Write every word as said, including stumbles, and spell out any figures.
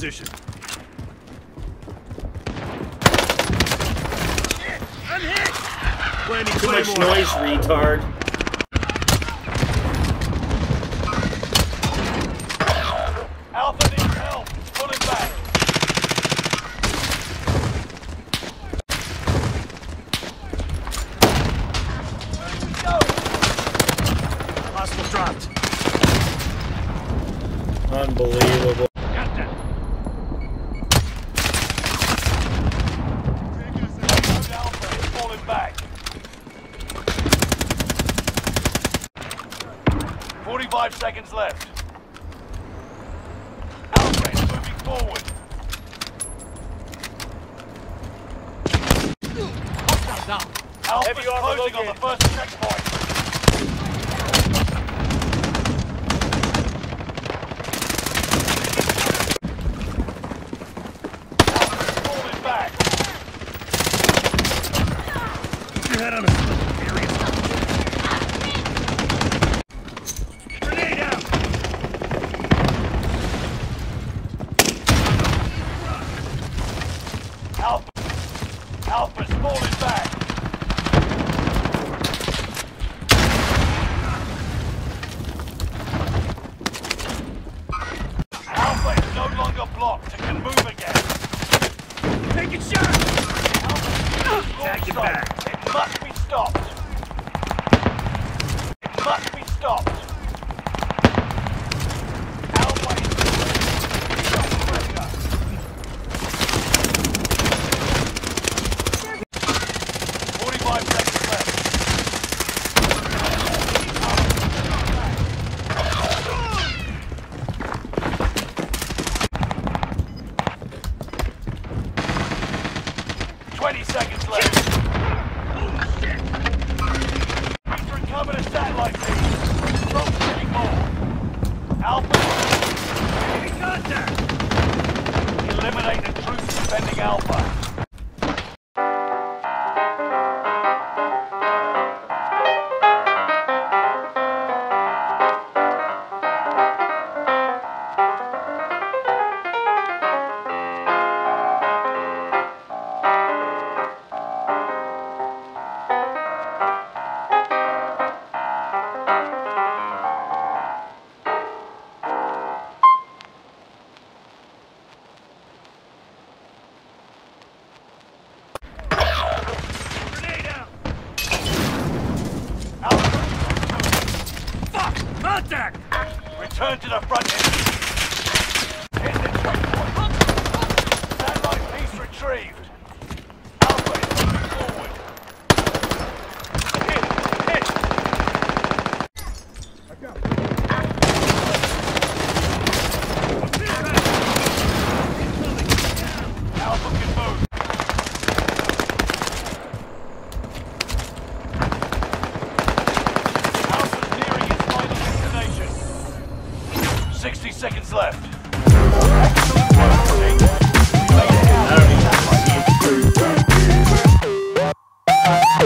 position. Shit, I'm hit! Planting Too much claymore. noise, retard. Alpha needs help. Pull him back. Hostile dropped. Unbelievable. Got that. Alpha is falling back. forty-five seconds left. Alpha is moving forward. Alpha is closing on the first checkpoint. Your head on a swivel, area. Grenade out! Alpha. Alpha's falling back. Alpha is no longer blocked and can move again. Taking shots! Alpha Tag is it back. It must be stopped. It must be stopped. Alpha is under pressure. forty-five seconds left. twenty seconds left. He's recovered a satellite feed. Not getting more. Alpha. Enemy contact! Eliminate the troops defending Alpha. Grenade out! Alpha, Fuck! Contact! return to the front end. Hit the checkpoint. Satellite piece retrieved. Alpha is moving forward. Hit, hit. Alpha can move. Alpha's nearing its final destination. sixty seconds left.